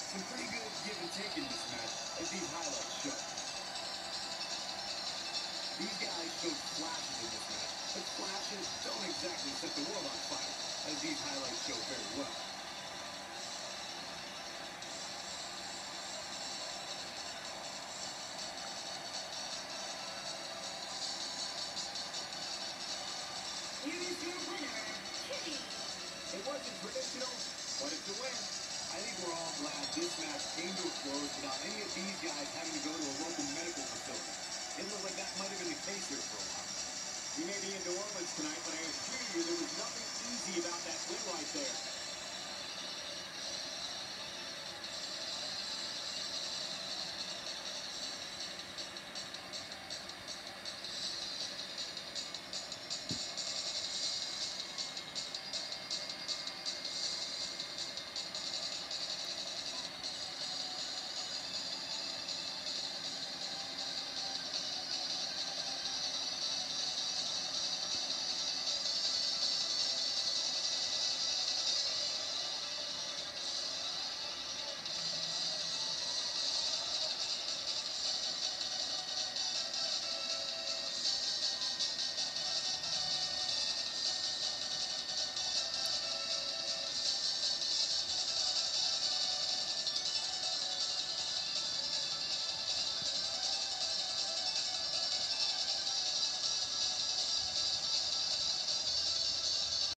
Some pretty good give and take in this match, as these highlights show. These guys showed flashes in this match, but flashes don't exactly set the world on fire, as these highlights show very well. Here is your winner, Kitty. It wasn't traditional, but it's a win. I think we're all glad this match came to a close without any of these guys having to go to a local medical facility. It looked like that might have been the case here for a while. We may be in New Orleans tonight, but I assure you there was nothing easy about that win right there.